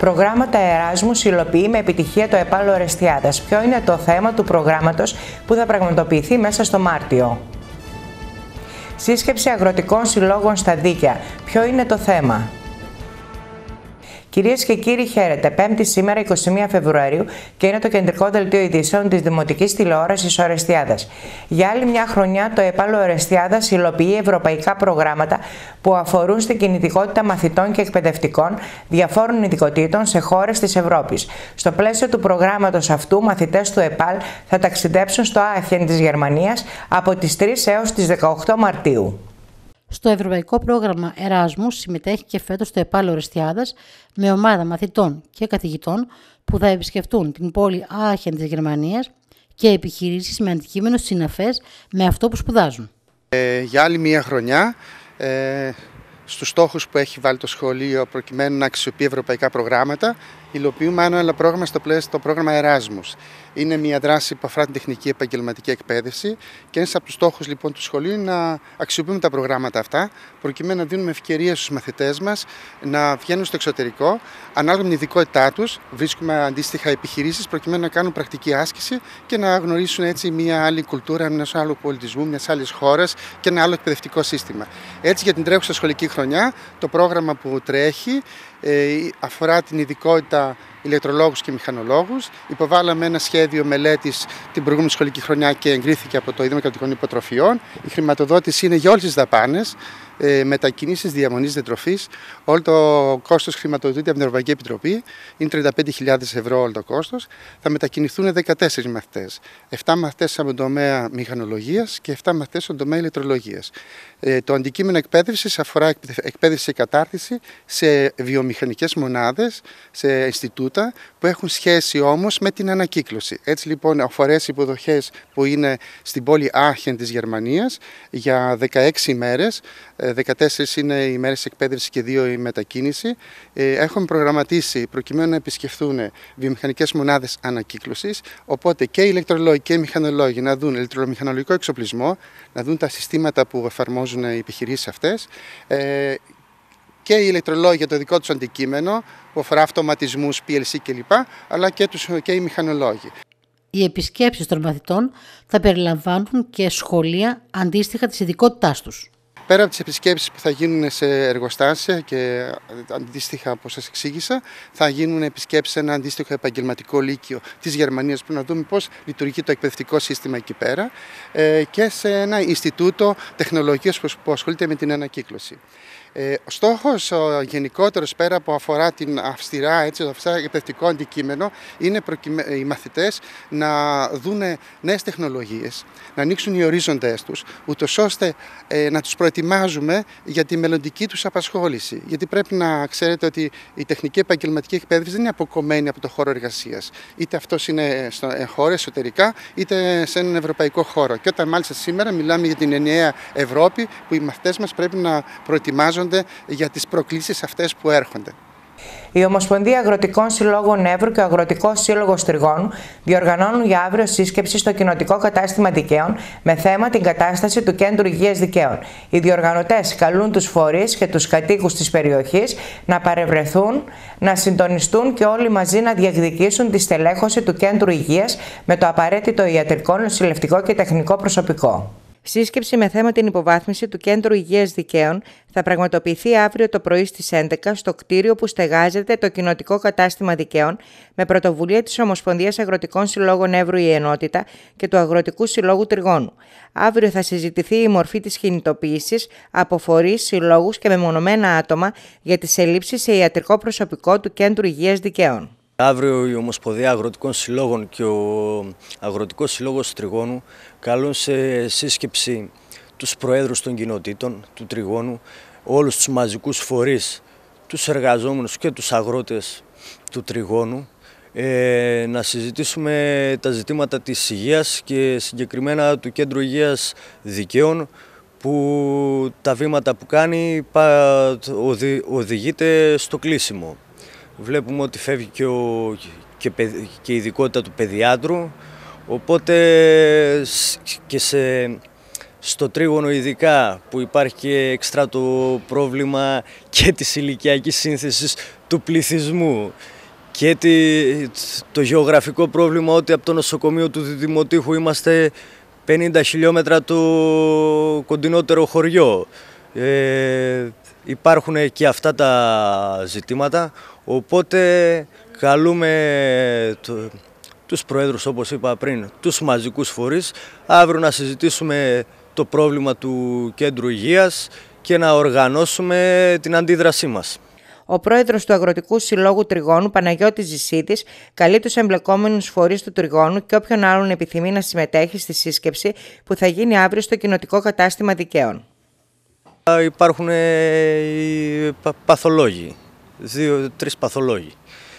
Προγράμματα Εράσμους υλοποιεί με επιτυχία το ΕΠΑΛ Ορεστιάδας. Ποιο είναι το θέμα του προγράμματος που θα πραγματοποιηθεί μέσα στο Μάρτιο? Σύσκεψη αγροτικών συλλόγων στα Δίκαια. Ποιο είναι το θέμα? Κυρίες και κύριοι, χαίρετε. Πέμπτη σήμερα, 21 Φεβρουαρίου, και είναι το κεντρικό δελτίο ειδήσεων της Δημοτικής Τηλεόρασης Ορεστιάδας. Για άλλη μια χρονιά, το ΕΠΑΛ Ορεστιάδας υλοποιεί ευρωπαϊκά προγράμματα που αφορούν στην κινητικότητα μαθητών και εκπαιδευτικών διαφόρων ειδικοτήτων σε χώρες της Ευρώπης. Στο πλαίσιο του προγράμματος αυτού, μαθητές του ΕΠΑΛ θα ταξιδέψουν στο Άχεν της Γερμανίας από τις 3 έως τις 18 Μαρτίου. Στο ευρωπαϊκό πρόγραμμα Εράσμους συμμετέχει και φέτος το ΕΠΑΛ Ορεστιάδας με ομάδα μαθητών και καθηγητών που θα επισκεφτούν την πόλη Άχεν της Γερμανίας και επιχειρήσεις με αντικείμενο συναφές με αυτό που σπουδάζουν. Για άλλη μία χρονιά, στους στόχους που έχει βάλει το σχολείο προκειμένου να αξιοποιεί ευρωπαϊκά προγράμματα, υλοποιούμε ένα άλλο πρόγραμμα στο πλαίσιο το πρόγραμμα Εράσμους. Είναι μια δράση που αφορά την τεχνική επαγγελματική εκπαίδευση και ένας από τους στόχους λοιπόν του σχολείου είναι να αξιοποιούμε τα προγράμματα αυτά προκειμένου να δίνουμε ευκαιρίες στους μαθητές μας να βγαίνουν στο εξωτερικό. Ανάλογα με την ειδικότητά τους, βρίσκουμε αντίστοιχα επιχειρήσεις προκειμένου να κάνουν πρακτική άσκηση και να γνωρίσουν έτσι μια άλλη κουλτούρα, ενός άλλου πολιτισμού, μιας άλλης χώρας και ένα άλλο εκπαιδευτικό σύστημα. Έτσι, για την τρέχουσα σχολική χρονιά, το πρόγραμμα που τρέχει αφορά την ειδικότητα ηλεκτρολόγους και μηχανολόγους. Υποβάλαμε ένα σχέδιο μελέτης την προηγούμενη σχολική χρονιά και εγκρίθηκε από το Ίδρυμα Κρατικών Υποτροφιών. Η χρηματοδότηση είναι για όλες τις δαπάνες, μετακινήσεις, διαμονής, διατροφής. Όλο το κόστος χρηματοδοτείται από την Ευρωπαϊκή Επιτροπή. Είναι 35.000 ευρώ όλο το κόστος. Θα μετακινηθούν 14 μαθητές. 7 μαθητές από τον τομέα μηχανολογίας και 7 μαθητές στον τομέα ηλεκτρολογίας. Το αντικείμενο εκπαίδευσης αφορά εκπαίδευση και κατάρτιση σε βιομηχανικές μονάδες, σε Ινστιτούτα που έχουν σχέση όμως με την ανακύκλωση. Έτσι λοιπόν, ο φορέας υποδοχές που είναι στην πόλη Άχεν της Γερμανίας για 16 ημέρες, 14 είναι οι ημέρες εκπαίδευση και 2 η μετακίνηση, έχουμε προγραμματίσει προκειμένου να επισκεφθούν βιομηχανικές μονάδες ανακύκλωσης, οπότε και οι ηλεκτρολόγοι και οι μηχανολόγοι να δουν ηλεκτρομηχανολογικό εξοπλισμό, να δουν τα συστήματα που εφαρμόζουν οι επιχειρήσεις αυτές, και οι ηλεκτρολόγοι για το δικό τους αντικείμενο που αφορά αυτοματισμούς, PLC κλπ, αλλά και οι μηχανολόγοι. Οι επισκέψεις των μαθητών θα περιλαμβάνουν και σχολεία αντίστοιχα της ειδικότητάς τους. Πέρα από τις επισκέψεις που θα γίνουν σε εργοστάσια και αντίστοιχα, όπως σας εξήγησα, θα γίνουν επισκέψεις σε ένα αντίστοιχο επαγγελματικό λύκειο της Γερμανίας που να δούμε πώς λειτουργεί το εκπαιδευτικό σύστημα εκεί πέρα, και σε ένα Ινστιτούτο Τεχνολογίας που ασχολείται με την ανακύκλωση. Ο στόχος γενικότερος, πέρα από αφορά την αυστηρά εκπαιδευτικό αντικείμενο, είναι οι μαθητές να δουν νέες τεχνολογίες, να ανοίξουν οι ορίζοντές τους, ούτως ώστε να τους προετοιμάζουμε για τη μελλοντική τους απασχόληση. Γιατί πρέπει να ξέρετε ότι η τεχνική επαγγελματική εκπαίδευση δεν είναι αποκομμένη από το χώρο εργασίας. Είτε αυτός είναι στο χώρο εσωτερικά, είτε σε έναν ευρωπαϊκό χώρο. Και όταν μάλιστα σήμερα μιλάμε για την ενιαία Ευρώπη, που οι μαθητές μας πρέπει να προετοιμάζονται για τις προκλήσεις αυτές που έρχονται. Η Ομοσπονδία Αγροτικών Συλλόγων Εύρου και ο Αγροτικός Σύλλογος Τριγώνου διοργανώνουν για αύριο σύσκεψη στο Κοινοτικό Κατάστημα Δικαίων με θέμα την κατάσταση του Κέντρου Υγείας Δικαίων. Οι διοργανωτές καλούν τους φορείς και τους κατοίκους της περιοχής να παρευρεθούν, να συντονιστούν και όλοι μαζί να διεκδικήσουν τη στελέχωση του Κέντρου Υγείας με το απαραίτητο ιατρικό, νοσηλευτικό και τεχνικό προσωπικό. Σύσκεψη με θέμα την υποβάθμιση του Κέντρου Υγείας Δικαίων θα πραγματοποιηθεί αύριο το πρωί στις 11 στο κτίριο που στεγάζεται το Κοινοτικό Κατάστημα Δικαίων με πρωτοβουλία της Ομοσπονδίας Αγροτικών Συλλόγων Εύρου η Ενότητα και του Αγροτικού Συλλόγου Τριγώνου. Αύριο θα συζητηθεί η μορφή της κινητοποίησης από φορείς, συλλόγους και μεμονωμένα άτομα για τις ελλείψεις σε ιατρικό προσωπικό του Κέντρου Υγείας Δικαίων. Αύριο η Ομοσπονδία Αγροτικών Συλλόγων και ο Αγροτικός Σύλλογος Τριγώνου καλούν σε σύσκεψη τους προέδρους των κοινοτήτων του Τριγώνου, όλους τους μαζικούς φορείς, τους εργαζόμενους και τους αγρότες του Τριγώνου, να συζητήσουμε τα ζητήματα της υγείας και συγκεκριμένα του Κέντρου Υγείας Δικαίων, που τα βήματα που κάνει οδηγείται στο κλείσιμο. Βλέπουμε ότι φεύγει και η ειδικότητα του παιδιάτρου, οπότε και στο Τρίγωνο ειδικά που υπάρχει και εξτρά το πρόβλημα και της ηλικιακής σύνθεσης του πληθυσμού και το γεωγραφικό πρόβλημα ότι από το νοσοκομείο του Δημοτήχου είμαστε 50 χιλιόμετρα το κοντινότερο χωριό. Υπάρχουν και αυτά τα ζητήματα, οπότε καλούμε τους προέδρους, όπως είπα πριν, τους μαζικούς φορείς, αύριο να συζητήσουμε το πρόβλημα του Κέντρου Υγείας και να οργανώσουμε την αντίδρασή μας. Ο πρόεδρος του Αγροτικού Συλλόγου Τριγώνου, Παναγιώτης Ζησίτης, καλεί τους εμπλεκόμενους φορείς του Τριγώνου και όποιον άλλον επιθυμεί να συμμετέχει στη σύσκεψη που θα γίνει αύριο στο κοινοτικό κατάστημα Δικαίων. Υπάρχουν οι παθολόγοι, 2-3 παθολόγοι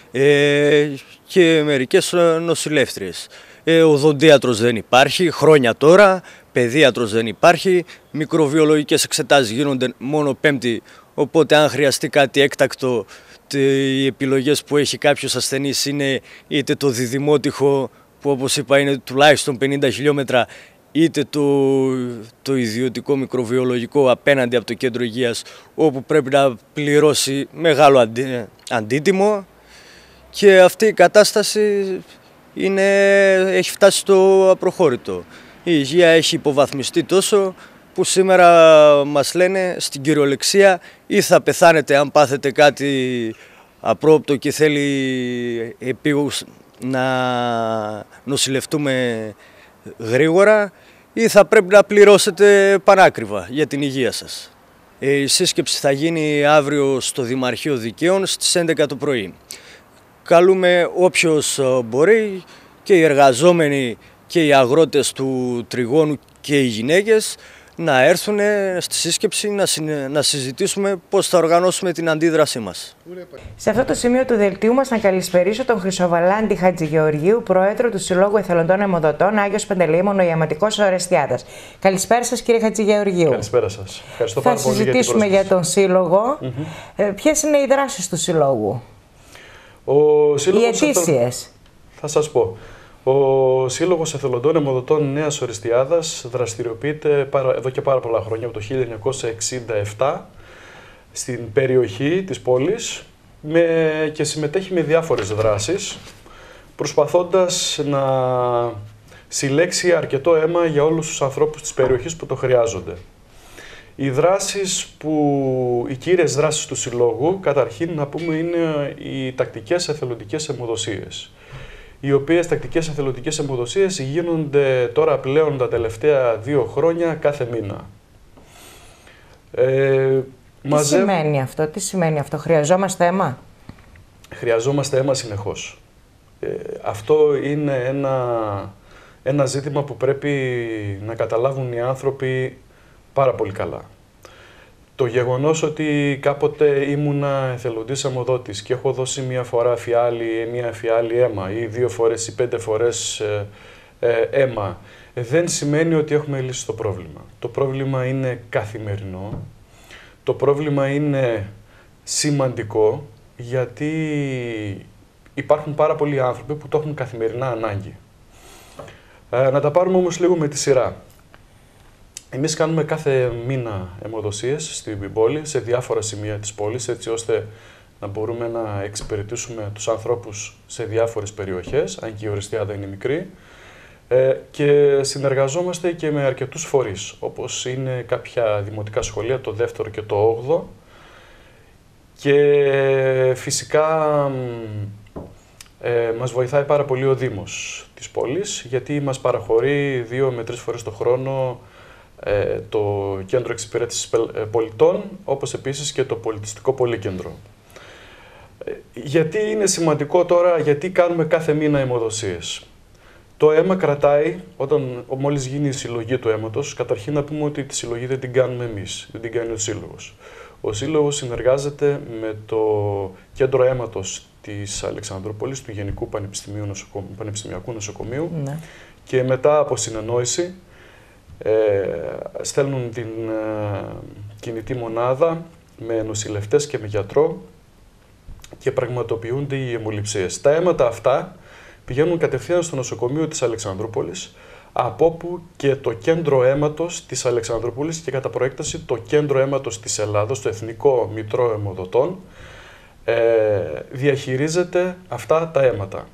και μερικές νοσηλεύτριες. Οδοντίατρος δεν υπάρχει χρόνια τώρα, παιδίατρος δεν υπάρχει, μικροβιολογικές εξετάσεις γίνονται μόνο Πέμπτη, οπότε αν χρειαστεί κάτι έκτακτο, οι επιλογές που έχει κάποιος ασθενής είναι είτε το διδημότυχο, που όπως είπα είναι τουλάχιστον 50 χιλιόμετρα, είτε το ιδιωτικό μικροβιολογικό απέναντι από το Κέντρο Υγείας, όπου πρέπει να πληρώσει μεγάλο αντίτιμο, και αυτή η κατάσταση έχει φτάσει στο απροχώρητο. Η υγεία έχει υποβαθμιστεί τόσο που σήμερα μας λένε στην κυριολεξία ή θα πεθάνετε αν πάθετε κάτι απρόοπτο και θέλει επίγους να νοσηλευτούμε γρήγορα, ή θα πρέπει να πληρώσετε πανάκριβα για την υγεία σας. Η σύσκεψη θα γίνει αύριο στο Δημαρχείο Δικαίων στις 11 το πρωί. Καλούμε όποιος μπορεί, και οι εργαζόμενοι και οι αγρότες του Τριγώνου και οι γυναίκες, να έρθουν στη σύσκεψη να συζητήσουμε πώς θα οργανώσουμε την αντίδρασή μας. Σε αυτό το σημείο του δελτίου μας να καλησπερίσω τον Χρυσοβαλάντη Χατζηγεωργίου, πρόεδρο του Συλλόγου Εθελοντών Αιμοδοτών Άγιος Παντελεήμων Νοηματικός Ορεστιάδας. Καλησπέρα σας, κύριε Χατζηγεωργίου. Καλησπέρα σας. Ευχαριστώ πάρα πολύ. Θα συζητήσουμε για τον Σύλλογο. Ποιες είναι οι δράσεις του Συλλόγου? Οι αιτήσιες. Θα σας πω. Ο Σύλλογος Εθελοντών Αιμοδοτών Νέας Ορεστιάδας δραστηριοποιείται εδώ και πάρα πολλά χρόνια, από το 1967, στην περιοχή της πόλης και συμμετέχει με διάφορες δράσεις, προσπαθώντας να συλλέξει αρκετό αίμα για όλους τους ανθρώπους της περιοχής που το χρειάζονται. Οι κύριες δράσεις του Συλλόγου, καταρχήν να πούμε, είναι οι τακτικές εθελοντικές αιμοδοσίες. Οι οποίες τακτικές εθελοντικές αιμοδοσίες γίνονται τώρα πλέον τα τελευταία 2 χρόνια κάθε μήνα. Τι σημαίνει αυτό, χρειαζόμαστε αίμα? Χρειαζόμαστε αίμα συνεχώς. Αυτό είναι ένα ζήτημα που πρέπει να καταλάβουν οι άνθρωποι πάρα πολύ καλά. Το γεγονός ότι κάποτε ήμουνα εθελοντής αιμοδότης και έχω δώσει μία φορά μία φιάλη αίμα ή 2 φορές ή 5 φορές αίμα, δεν σημαίνει ότι έχουμε λύσει το πρόβλημα. Το πρόβλημα είναι καθημερινό. Το πρόβλημα είναι σημαντικό, γιατί υπάρχουν πάρα πολλοί άνθρωποι που το έχουν καθημερινά ανάγκη. Να τα πάρουμε όμως λίγο με τη σειρά. Εμείς κάνουμε κάθε μήνα αιμοδοσίες στην πόλη, σε διάφορα σημεία της πόλης, έτσι ώστε να μπορούμε να εξυπηρετήσουμε τους ανθρώπους σε διάφορες περιοχές, αν και η Ορεστιάδα είναι μικρή, και συνεργαζόμαστε και με αρκετούς φορείς, όπως είναι κάποια δημοτικά σχολεία, το 2ο και το 8ο, και φυσικά μας βοηθάει πάρα πολύ ο Δήμος της πόλης, γιατί μας παραχωρεί 2 με 3 φορές το χρόνο το Κέντρο Εξυπηρέτησης Πολιτών, όπως επίσης και το Πολιτιστικό Πολύκεντρο. Γιατί είναι σημαντικό τώρα, γιατί κάνουμε κάθε μήνα αιμοδοσίες? Το αίμα κρατάει, μόλις γίνει η συλλογή του αίματος, καταρχήν να πούμε ότι τη συλλογή δεν την κάνουμε εμείς, δεν την κάνει ο Σύλλογος. Ο Σύλλογος συνεργάζεται με το Κέντρο Αίματος της Αλεξανδρούπολης, του Γενικού Πανεπιστημιακού Νοσοκομείου, και μετά από συνεννόηση στέλνουν την κινητή μονάδα με νοσηλευτές και με γιατρό και πραγματοποιούνται οι αιμοληψίες. Τα αίματα αυτά πηγαίνουν κατευθείαν στο νοσοκομείο της Αλεξανδρούπολης, από όπου και το Κέντρο Αίματος της Αλεξανδρούπολης και κατά προέκταση το Κέντρο Αίματος της Ελλάδος, το Εθνικό Μητρό Αιμοδοτών, διαχειρίζεται αυτά τα αίματα.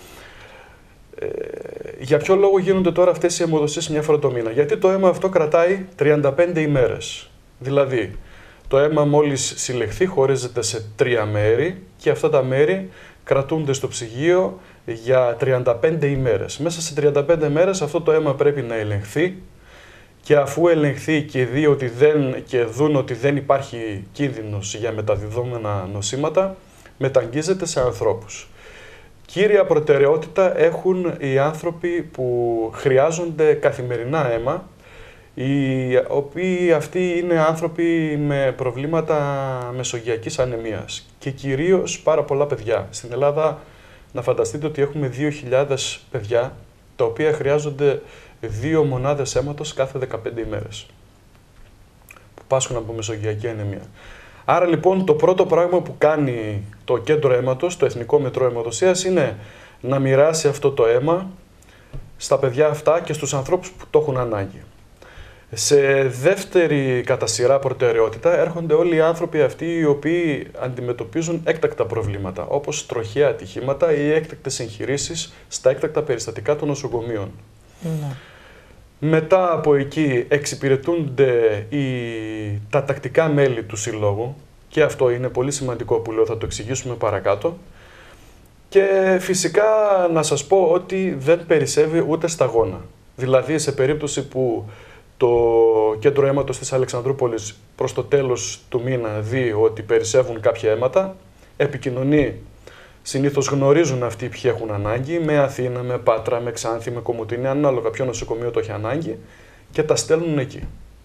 Για ποιο λόγο γίνονται τώρα αυτές οι αιμοδοσίες μια φορά το μήνα? Γιατί το αίμα αυτό κρατάει 35 ημέρες. Δηλαδή, το αίμα μόλις συλλεχθεί χωρίζεται σε 3 μέρη και αυτά τα μέρη κρατούνται στο ψυγείο για 35 ημέρες. Μέσα σε 35 μέρες αυτό το αίμα πρέπει να ελεγχθεί και αφού ελεγχθεί και δουν ότι δεν υπάρχει κίνδυνος για μεταδιδόμενα νοσήματα, μεταγγίζεται σε ανθρώπους. Κύρια προτεραιότητα έχουν οι άνθρωποι που χρειάζονται καθημερινά αίμα, οι οποίοι αυτοί είναι άνθρωποι με προβλήματα μεσογειακής ανεμίας και κυρίως πάρα πολλά παιδιά. Στην Ελλάδα να φανταστείτε ότι έχουμε 2.000 παιδιά τα οποία χρειάζονται 2 μονάδες αίματος κάθε 15 ημέρες που πάσχουν από μεσογειακή ανεμία. Άρα λοιπόν το πρώτο πράγμα που κάνει το κέντρο αίματος, το Εθνικό Μητρό Αιμοδοσίας, είναι να μοιράσει αυτό το αίμα στα παιδιά αυτά και στους ανθρώπους που το έχουν ανάγκη. Σε δεύτερη κατά σειρά προτεραιότητα έρχονται όλοι οι άνθρωποι αυτοί οι οποίοι αντιμετωπίζουν έκτακτα προβλήματα, όπως τροχαία ατυχήματα ή έκτακτες εγχειρήσεις στα έκτακτα περιστατικά των νοσοκομείων. Ναι. Μετά από εκεί εξυπηρετούνται τα τακτικά μέλη του Συλλόγου και αυτό είναι πολύ σημαντικό που λέω, θα το εξηγήσουμε παρακάτω. Και φυσικά να σας πω ότι δεν περισσεύει ούτε σταγόνα. Δηλαδή σε περίπτωση που το κέντρο αίματος της Αλεξανδρούπολης προς το τέλος του μήνα δει ότι περισσεύουν κάποια αίματα, επικοινωνεί, συνήθως γνωρίζουν αυτοί ποιοι έχουν ανάγκη, με Αθήνα, με Πάτρα, με Ξάνθη, με Κομοτηνή, ανάλογα ποιο νοσοκομείο το έχει ανάγκη, και τα στέλνουν εκεί.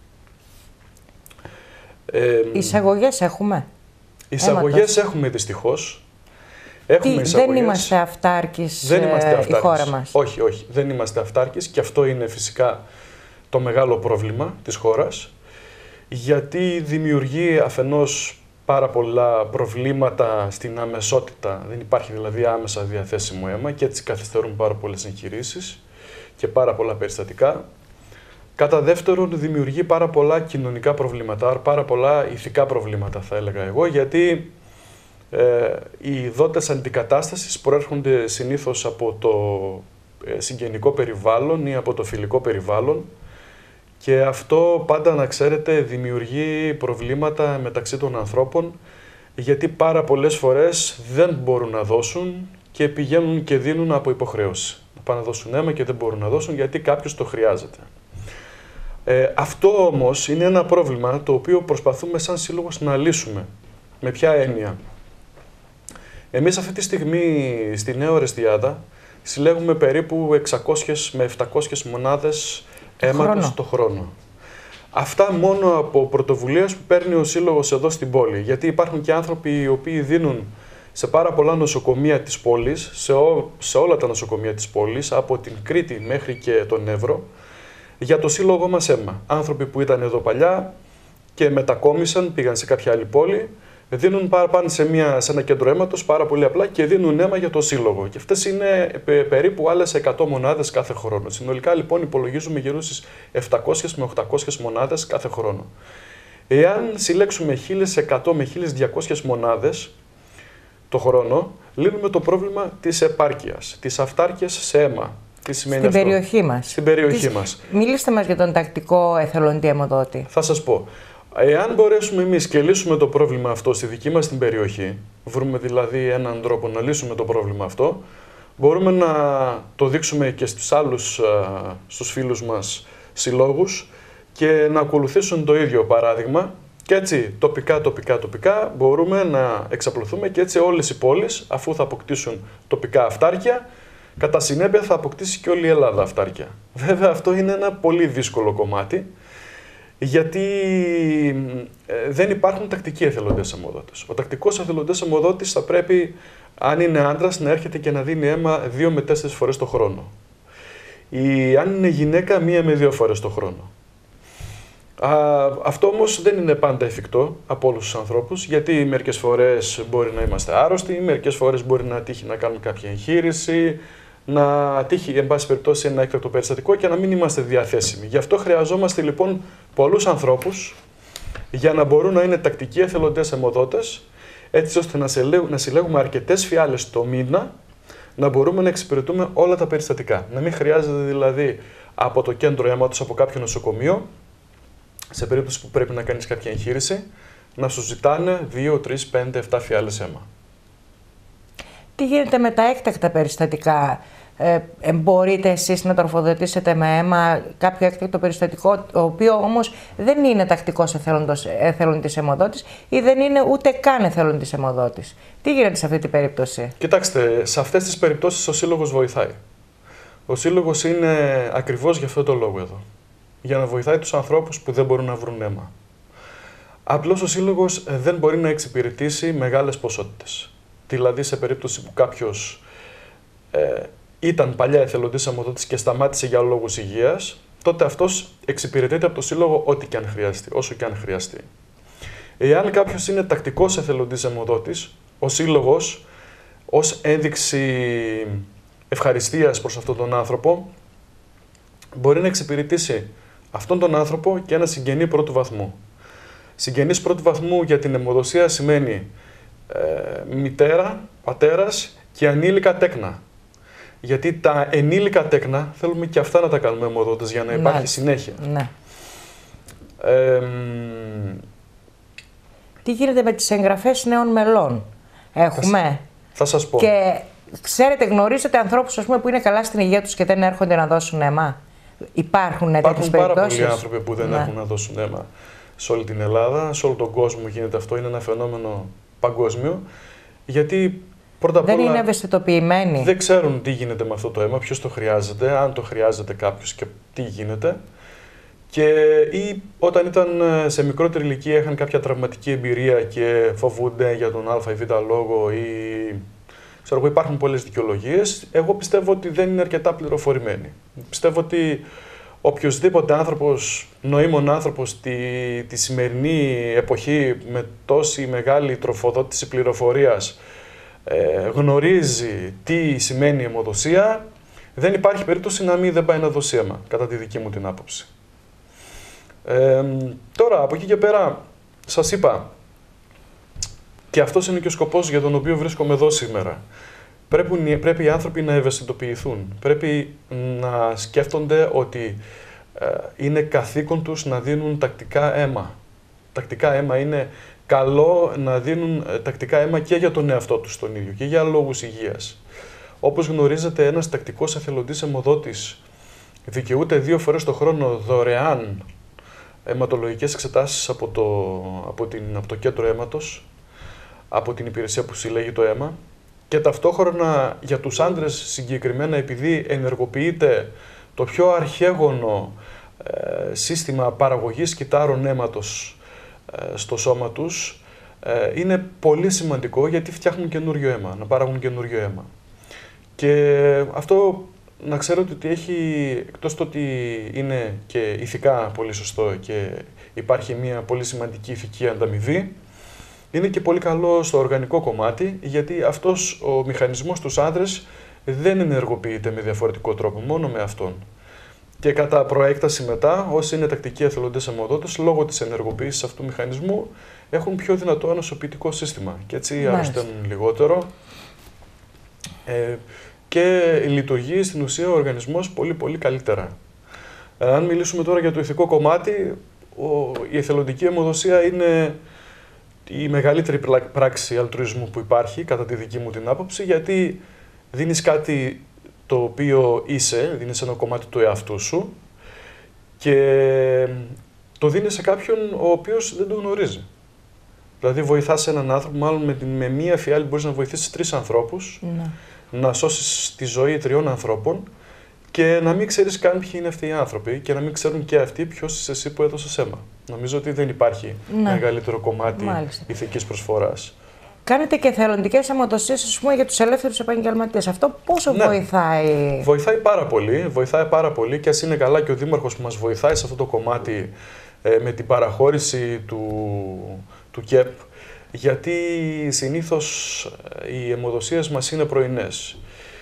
Εισαγωγές έχουμε? Εισαγωγές έχουμε δυστυχώς. Δεν είμαστε αυτάρκης η χώρα μας? Όχι, όχι, δεν είμαστε αυτάρκης και αυτό είναι φυσικά το μεγάλο πρόβλημα της χώρας, γιατί δημιουργεί αφενός πάρα πολλά προβλήματα στην αμεσότητα, δεν υπάρχει δηλαδή άμεσα διαθέσιμο αίμα και έτσι καθυστερούν πάρα πολλές εγχειρήσεις και πάρα πολλά περιστατικά. Κατά δεύτερον, δημιουργεί πάρα πολλά κοινωνικά προβλήματα, πάρα πολλά ηθικά προβλήματα θα έλεγα εγώ, γιατί οι δότες αντικατάστασης προέρχονται συνήθως από το συγγενικό περιβάλλον ή από το φιλικό περιβάλλον και αυτό πάντα, να ξέρετε, δημιουργεί προβλήματα μεταξύ των ανθρώπων, γιατί πάρα πολλές φορές δεν μπορούν να δώσουν και πηγαίνουν και δίνουν από υποχρέωση. Να πάνε να δώσουν αίμα και δεν μπορούν να δώσουν γιατί κάποιος το χρειάζεται. Αυτό όμως είναι ένα πρόβλημα το οποίο προσπαθούμε σαν σύλλογος να λύσουμε. Με ποια έννοια? Εμείς αυτή τη στιγμή στη Νέα Ορεστιάδα συλλέγουμε περίπου 600 με 700 μονάδες αίματος το χρόνο. Αυτά μόνο από πρωτοβουλίες που παίρνει ο Σύλλογος εδώ στην πόλη. Γιατί υπάρχουν και άνθρωποι οι οποίοι δίνουν σε πάρα πολλά νοσοκομεία της πόλης, σε όλα τα νοσοκομεία της πόλης, από την Κρήτη μέχρι και τον Εύρο, για το Σύλλογό μας αίμα. Άνθρωποι που ήταν εδώ παλιά και μετακόμισαν, πήγαν σε κάποια άλλη πόλη, δίνουν πάνε σε ένα κέντρο αίματος πάρα πολύ απλά και δίνουν αίμα για το Σύλλογο. Και αυτές είναι περίπου άλλες 100 μονάδες κάθε χρόνο. Συνολικά λοιπόν υπολογίζουμε γύρω στις 700 με 800 μονάδες κάθε χρόνο. Εάν συλλέξουμε 1.100 με 1.200 μονάδες το χρόνο, λύνουμε το πρόβλημα της επάρκειας, της αυτάρκειας σε αίμα. Τι σημαίνει στην περιοχή μας. Στην περιοχή μας. Μιλήστε μας για τον τακτικό εθελοντή αιμοδότη. Θα σας πω. Εάν μπορέσουμε εμείς και λύσουμε το πρόβλημα αυτό στη δική μας την περιοχή, βρούμε δηλαδή έναν τρόπο να λύσουμε το πρόβλημα αυτό, μπορούμε να το δείξουμε και στους άλλους, στους φίλους μας συλλόγους και να ακολουθήσουν το ίδιο παράδειγμα και έτσι τοπικά μπορούμε να εξαπλωθούμε και έτσι όλες οι πόλεις, αφού θα αποκτήσουν τοπικά αυτάρκεια, κατά συνέπεια θα αποκτήσει και όλη η Ελλάδα αυτάρκεια. Βέβαια αυτό είναι ένα πολύ δύσκολο κομμάτι, γιατί δεν υπάρχουν τακτικοί εθελοντές αιμοδότες. Ο τακτικός εθελοντής αιμοδότης θα πρέπει, αν είναι άντρας, να έρχεται και να δίνει αίμα 2 με 4 φορές το χρόνο. Αν είναι γυναίκα, 1 με 2 φορές το χρόνο. Αυτό όμως δεν είναι πάντα εφικτό από όλους τους ανθρώπους, γιατί μερικές φορές μπορεί να είμαστε άρρωστοι, μερικές φορές μπορεί να τύχει να κάνουμε κάποια εγχείρηση, να τύχει, εν πάση περιπτώσει, ένα έκτακτο περιστατικό και να μην είμαστε διαθέσιμοι. Γι' αυτό χρειαζόμαστε λοιπόν πολλούς ανθρώπους για να μπορούν να είναι τακτικοί εθελοντές αιμοδότες, έτσι ώστε να συλλέγουμε αρκετές φιάλες το μήνα, να μπορούμε να εξυπηρετούμε όλα τα περιστατικά. Να μην χρειάζεται δηλαδή από το κέντρο αίματος, από κάποιο νοσοκομείο, σε περίπτωση που πρέπει να κάνεις κάποια εγχείρηση, να σου ζητάνε 2, 3, 5, 7 φιάλες αίμα. Τι γίνεται με τα έκτακτα περιστατικά? Μπορείτε εσείς να τροφοδοτήσετε με αίμα κάποιο έκτακτο περιστατικό, το οποίο όμως δεν είναι τακτικός εθελοντής αιμοδότης ή δεν είναι ούτε καν εθελοντής αιμοδότης? Τι γίνεται σε αυτή την περίπτωση? Κοιτάξτε, σε αυτές τις περιπτώσεις ο Σύλλογος βοηθάει. Ο Σύλλογος είναι ακριβώς για αυτό το λόγο εδώ. Για να βοηθάει τους ανθρώπους που δεν μπορούν να βρουν αίμα. Απλώς ο Σύλλογος δεν μπορεί να εξυπηρετήσει μεγάλες ποσότητες. Δηλαδή, σε περίπτωση που κάποιος ήταν παλιά εθελοντής αιμοδότης και σταμάτησε για λόγους υγείας, τότε αυτός εξυπηρετείται από το Σύλλογο ό,τι και αν χρειαστεί, όσο και αν χρειαστεί. Εάν κάποιος είναι τακτικός εθελοντής αιμοδότης, ο Σύλλογος, ως ένδειξη ευχαριστίας προς αυτόν τον άνθρωπο, μπορεί να εξυπηρετήσει αυτόν τον άνθρωπο και ένα συγγενή πρώτου βαθμού. Συγγενής πρώτου βαθμού για την αιμοδοσία σημαίνει μητέρα, πατέρας και ανήλικα τέκνα. Γιατί τα ενήλικα τέκνα θέλουμε και αυτά να τα κάνουμε αιμοδότες για να υπάρχει συνέχεια. Ναι. Τι γίνεται με τις εγγραφές νέων μελών? Έχουμε? Θα σας πω. Και ξέρετε, γνωρίζετε ανθρώπους, ας πούμε, που είναι καλά στην υγεία τους και δεν έρχονται να δώσουν αίμα? Υπάρχουν τέτοιες περιπτώσεις? Υπάρχουν πάρα πολλοί άνθρωποι που δεν έχουν να δώσουν αίμα σε όλη την Ελλάδα, σε όλο τον κόσμο γίνεται αυτό. Είναι ένα φαινόμενο παγκόσμιο. Γιατί πρώτα απ' όλα δεν είναι ευαισθητοποιημένοι. Δεν ξέρουν τι γίνεται με αυτό το αίμα, ποιος το χρειάζεται, αν το χρειάζεται κάποιος και τι γίνεται. Ή όταν ήταν σε μικρότερη ηλικία είχαν κάποια τραυματική εμπειρία και φοβούνται για τον α ή β λόγο ή ξέρω εγώ, υπάρχουν πολλές δικαιολογίες. Εγώ πιστεύω ότι δεν είναι αρκετά πληροφορημένοι. Πιστεύω ότι οποιοσδήποτε άνθρωπος, νοήμων άνθρωπος τη σημερινή εποχή με τόση μεγάλη τροφοδότηση πληροφορίας γνωρίζει τι σημαίνει αιμοδοσία, δεν υπάρχει περίπτωση να μην δεν πάει να δώσει αίμα, κατά τη δική μου την άποψη. Τώρα, από εκεί και πέρα, σας είπα, και αυτός είναι και ο σκοπός για τον οποίο βρίσκομαι εδώ σήμερα. Πρέπει οι άνθρωποι να ευαισθητοποιηθούν. Πρέπει να σκέφτονται ότι είναι καθήκον τους να δίνουν τακτικά αίμα. Τακτικά αίμα είναι καλό να δίνουν τακτικά αίμα και για τον εαυτό τους τον ίδιο και για λόγους υγείας. Όπως γνωρίζετε, ένας τακτικός εθελοντής αιμοδότης δικαιούται 2 φορές το χρόνο δωρεάν αιματολογικές εξετάσεις από το κέντρο αίματος, από την υπηρεσία που συλλέγει το αίμα, και ταυτόχρονα για τους άντρες συγκεκριμένα, επειδή ενεργοποιείται το πιο αρχαίγωνο σύστημα παραγωγής κυττάρων αίματος στο σώμα τους, είναι πολύ σημαντικό γιατί φτιάχνουν καινούριο αίμα, να παράγουν καινούριο αίμα. Και αυτό να ξέρετε ότι έχει, εκτός το ότι είναι και ηθικά πολύ σωστό και υπάρχει μια πολύ σημαντική ηθική ανταμοιβή, είναι και πολύ καλό στο οργανικό κομμάτι, γιατί αυτός ο μηχανισμός στους άντρες δεν ενεργοποιείται με διαφορετικό τρόπο, μόνο με αυτόν. Και κατά προέκταση μετά, όσοι είναι τακτικοί εθελοντές αιμοδότες, λόγω της ενεργοποίησης αυτού του μηχανισμού, έχουν πιο δυνατό ανοσοποιητικό σύστημα και έτσι αρρωσταίνουν λιγότερο. Και λειτουργεί στην ουσία ο οργανισμός πολύ πολύ καλύτερα. Αν μιλήσουμε τώρα για το ηθικό κομμάτι, η εθελοντική αιμοδοσία είναι η μεγαλύτερη πράξη αλτρουισμού που υπάρχει, κατά τη δική μου την άποψη, γιατί δίνεις κάτι το οποίο είσαι, δίνεις ένα κομμάτι του εαυτού σου και το δίνεις σε κάποιον ο οποίος δεν το γνωρίζει. Δηλαδή βοηθάς έναν άνθρωπο, μάλλον με μία φιάλη μπορείς να βοηθήσεις 3 ανθρώπους, να σώσεις τη ζωή 3 ανθρώπων και να μην ξέρεις καν ποιοι είναι αυτοί οι άνθρωποι και να μην ξέρουν και αυτοί ποιος είσαι εσύ που έδωσες αίμα. Νομίζω ότι δεν υπάρχει μεγαλύτερο κομμάτι ηθικής προσφοράς. Κάνετε και εθελοντικές αιμοδοσίες, ας πούμε, για τους ελεύθερους επαγγελματίες. Αυτό πόσο βοηθάει? Βοηθάει πάρα πολύ. Βοηθάει πάρα πολύ και ας είναι καλά και ο Δήμαρχος που μας βοηθάει σε αυτό το κομμάτι με την παραχώρηση του ΚΕΠ, γιατί συνήθως οι αιμοδοσίες μας είναι πρωινές.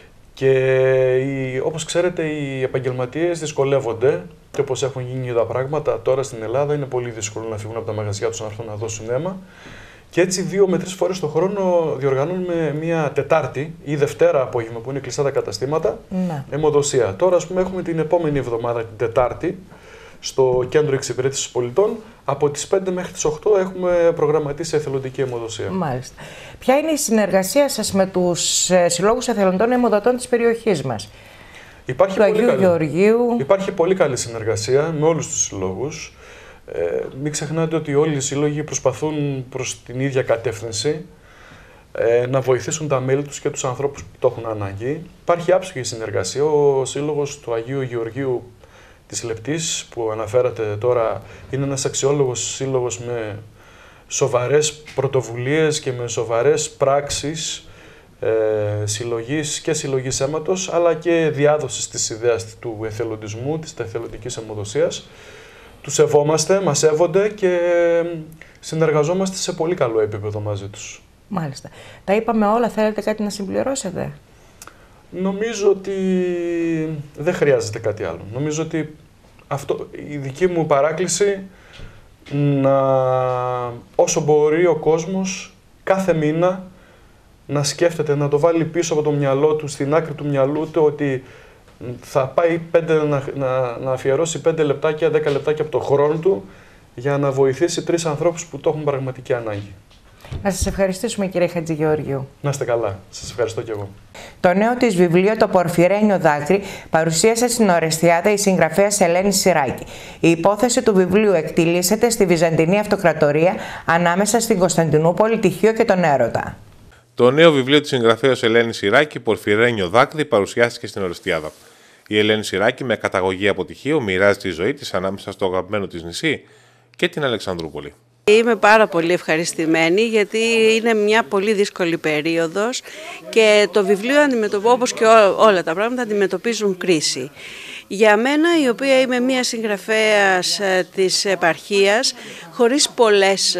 Και όπως ξέρετε, οι επαγγελματίες δυσκολεύονται και όπως έχουν γίνει τα πράγματα τώρα στην Ελλάδα, είναι πολύ δύσκολο να φύγουν από τα μαγαζιά τους να έρθουν να δώσουν αίμα. Και έτσι 2 με 3 φορές το χρόνο διοργανώνουμε μια Τετάρτη ή Δευτέρα απόγευμα που είναι κλειστά τα καταστήματα, αιμοδοσία. Τώρα, ας πούμε, έχουμε την επόμενη εβδομάδα, την Τετάρτη, στο Κέντρο Εξυπηρέτησης Πολιτών. Από τις 5 μέχρι τις 8 έχουμε προγραμματίσει εθελοντική αιμοδοσία. Μάλιστα. Ποια είναι η συνεργασία σας με τους συλλόγους εθελοντών αιμοδοτών της περιοχής μας? Υπάρχει πολύ καλή συνεργασία με όλους τους συλλόγους. Μην ξεχνάτε ότι όλοι οι σύλλογοι προσπαθούν προς την ίδια κατεύθυνση, να βοηθήσουν τα μέλη τους και τους ανθρώπους που το έχουν ανάγκη. Υπάρχει άψογη συνεργασία. Ο σύλλογος του Αγίου Γεωργίου της Λεπτής που αναφέρατε τώρα είναι ένας αξιόλογος σύλλογος με σοβαρές πρωτοβουλίες και με σοβαρές πράξεις συλλογής και συλλογής αίματος, αλλά και διάδοσης της ιδέας του εθελοντισμού, της εθελοντικής αιμοδοσίας. Τους σεβόμαστε, μας σέβονται και συνεργαζόμαστε σε πολύ καλό επίπεδο μαζί τους. Μάλιστα. Τα είπαμε όλα, θέλετε κάτι να συμπληρώσετε? Νομίζω ότι δεν χρειάζεται κάτι άλλο. Νομίζω ότι η δική μου παράκληση όσο μπορεί ο κόσμος κάθε μήνα να σκέφτεται, να το βάλει πίσω από το μυαλό του, στην άκρη του μυαλού του, ότι θα πάει να αφιερώσει 5 λεπτάκια, 10 λεπτάκια από το χρόνο του για να βοηθήσει 3 ανθρώπους που το έχουν πραγματική ανάγκη. Να σας ευχαριστήσουμε, κύριε Χατζηγεωργίου. Να είστε καλά. Σας ευχαριστώ και εγώ. Το νέο της βιβλίο «Το Πορφυρένιο Δάκρυ» παρουσίασε στην Ορεστιάδα η συγγραφέας Ελένη Συράκη. Η υπόθεση του βιβλίου εκτιλήσεται στη Βυζαντινή Αυτοκρατορία ανάμεσα στην Κωνσταντινούπολη, τη Χίο και τον Έρωτα. Το νέο βιβλίο της συγγραφέας Ελένη Συράκη, «Πορφυρένιο Δάκρυ», παρουσιάστηκε στην Ορεστιάδα. Η Ελένη Συράκη, με καταγωγή από τη Χίο, μοιράζει τη ζωή της ανάμεσα στο αγαπημένο της νησί και την Αλεξανδρούπολη. Είμαι πάρα πολύ ευχαριστημένη γιατί είναι μια πολύ δύσκολη περίοδος και το βιβλίο, όπως και όλα τα πράγματα, αντιμετωπίζουν κρίση. Για μένα, η οποία είμαι μια συγγραφέας της επαρχίας, χωρίς πολλές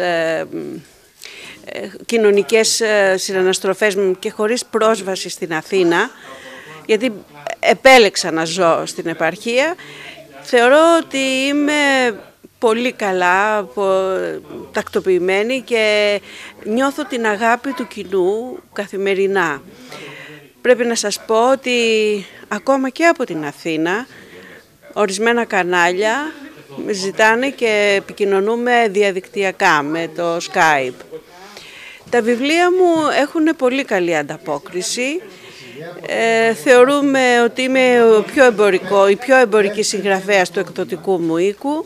κοινωνικές συναναστροφές και χωρίς πρόσβαση στην Αθήνα, γιατί επέλεξα να ζω στην επαρχία, θεωρώ ότι είμαι πολύ καλά, τακτοποιημένη και νιώθω την αγάπη του κοινού καθημερινά. Πρέπει να σας πω ότι ακόμα και από την Αθήνα, ορισμένα κανάλια με ζητάνε και επικοινωνούμε διαδικτυακά με το Skype. Τα βιβλία μου έχουν πολύ καλή ανταπόκριση. Θεωρούμε ότι είμαι η πιο εμπορική συγγραφέας του εκδοτικού μου οίκου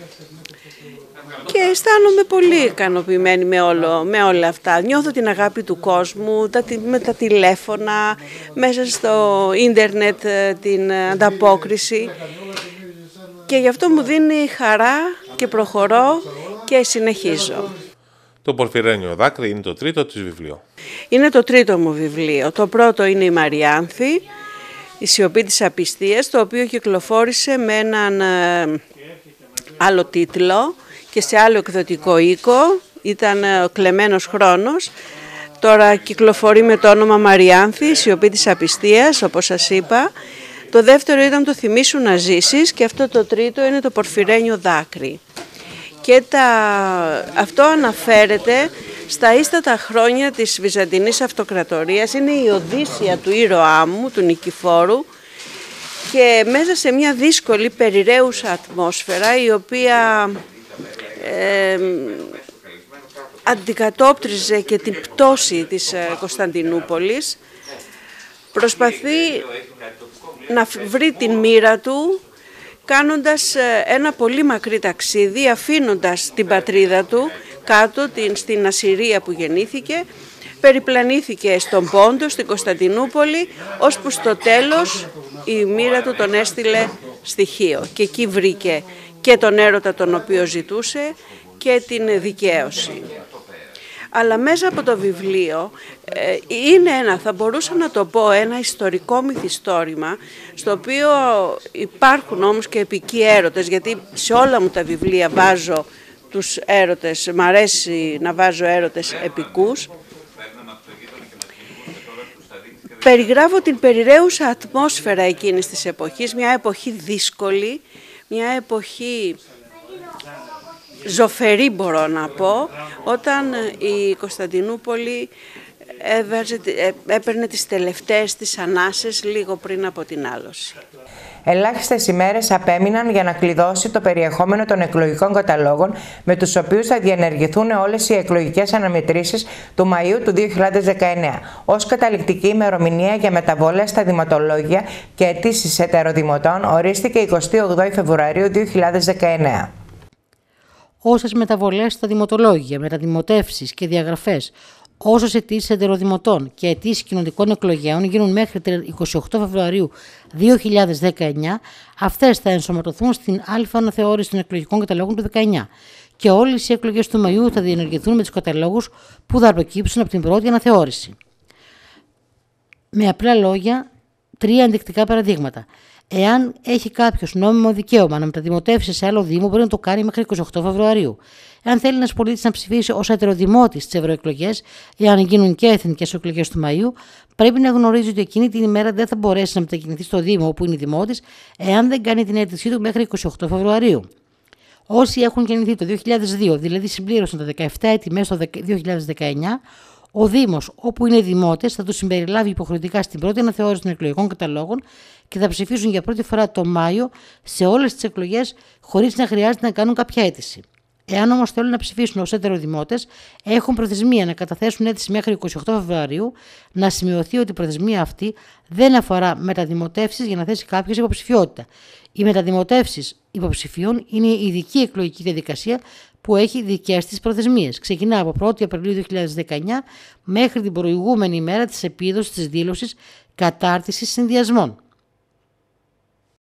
και αισθάνομαι πολύ ικανοποιημένη με όλα αυτά. Νιώθω την αγάπη του κόσμου, με τα τηλέφωνα, μέσα στο ίντερνετ την ανταπόκριση και γι' αυτό μου δίνει χαρά και προχωρώ και συνεχίζω. Το Πορφυρένιο Δάκρυ είναι το τρίτο της βιβλίο. Είναι το τρίτο μου βιβλίο. Το πρώτο είναι η Μαριάνθη, η σιωπή της απιστίας, το οποίο κυκλοφόρησε με έναν άλλο τίτλο και σε άλλο εκδοτικό οίκο. Ήταν ο Κλεμμένος Χρόνος. Τώρα κυκλοφορεί με το όνομα Μαριάνθη, η σιωπή της απιστίας, όπως σας είπα. Το δεύτερο ήταν το Θυμήσου να ζήσεις και αυτό το τρίτο είναι το Πορφυρένιο Δάκρυ. Και αυτό αναφέρεται στα ίστατα χρόνια της Βυζαντινής Αυτοκρατορίας. Είναι η Οδύσσεια του ήρωά μου, του Νικηφόρου, και μέσα σε μια δύσκολη περιραίουσα ατμόσφαιρα, η οποία αντικατόπτριζε και την πτώση της Κωνσταντινούπολης, προσπαθεί να βρει την μοίρα του, κάνοντας ένα πολύ μακρύ ταξίδι, αφήνοντας την πατρίδα του κάτω, στην Ασσυρία που γεννήθηκε, περιπλανήθηκε στον Πόντο, στην Κωνσταντινούπολη, ώσπου στο τέλος η μοίρα του τον έστειλε στη Χίο και εκεί βρήκε και τον έρωτα τον οποίο ζητούσε και την δικαίωση. Αλλά μέσα από το βιβλίο είναι θα μπορούσα να το πω, ένα ιστορικό μυθιστόρημα, στο οποίο υπάρχουν όμως και επικοί έρωτες, γιατί σε όλα μου τα βιβλία βάζω τους έρωτες, μ' αρέσει να βάζω έρωτες επικούς. Περιγράφω την περιραίουσα ατμόσφαιρα εκείνης της εποχής, μια εποχή δύσκολη, μια εποχή ζωφερή, μπορώ να πω, όταν η Κωνσταντινούπολη έπαιρνε τις τελευταίες της ανάσες λίγο πριν από την άλωση. Ελάχιστες ημέρες απέμειναν για να κλειδώσει το περιεχόμενο των εκλογικών καταλόγων, με τους οποίους θα διενεργηθούν όλες οι εκλογικές αναμετρήσεις του Μαΐου του 2019. Ως καταληκτική ημερομηνία για μεταβολές στα δημοτολόγια και αιτήσεις ετεροδημοτών ορίστηκε 28 Φεβρουαρίου 2019. Όσες μεταβολές στα δημοτολόγια, μεταδημοτεύσεις και διαγραφές, όσες αιτήσεις ετεροδημοτών και αιτήσεις κοινωνικών εκλογέων γίνουν μέχρι 28 Φεβρουαρίου 2019, αυτές θα ενσωματωθούν στην Α αναθεώρηση των εκλογικών καταλόγων του 19 και όλες οι εκλογές του Μαΐου θα διενεργηθούν με τους καταλόγους που θα προκύψουν από την πρώτη αναθεώρηση. Με απλά λόγια, 3 ενδεικτικά παραδείγματα. Εάν έχει κάποιος νόμιμο δικαίωμα να μεταδημοτεύσει σε άλλο Δήμο, μπορεί να το κάνει μέχρι 28 Φεβρουαρίου. Εάν θέλει ένας πολίτης να ψηφίσει ως ετεροδημότης στις ευρωεκλογές, εάν γίνουν και εθνικές εκλογές του Μαΐου, πρέπει να γνωρίζει ότι εκείνη την ημέρα δεν θα μπορέσει να μετακινηθεί στο Δήμο όπου είναι δημότης, εάν δεν κάνει την αίτησή του μέχρι 28 Φεβρουαρίου. Όσοι έχουν γεννηθεί το 2002, δηλαδή συμπλήρωσαν τα 17 έτη μέσα στο 2019, ο Δήμος όπου είναι δημότες θα τους συμπεριλάβει υποχρεωτικά στην πρώτη αναθεώρηση των εκλογικών καταλόγων και θα ψηφίσουν για πρώτη φορά το Μάιο σε όλες τις εκλογές χωρίς να χρειάζεται να κάνουν κάποια αίτηση. Εάν όμως θέλουν να ψηφίσουν ως ετεροδημότες, έχουν προθεσμία να καταθέσουν αίτηση μέχρι 28 Φεβρουαρίου, να σημειωθεί ότι η προθεσμία αυτή δεν αφορά μεταδημοτεύσεις για να θέσει κάποιος υποψηφιότητα. Οι μεταδημοτεύσεις υποψηφίων είναι η ειδική εκλογική διαδικασία που έχει δικές της προθεσμίες. Ξεκινά από 1η Απριλίου 2019 μέχρι την προηγούμενη ημέρα της επίδοσης της δήλωσης κατάρτισης συνδυασμών.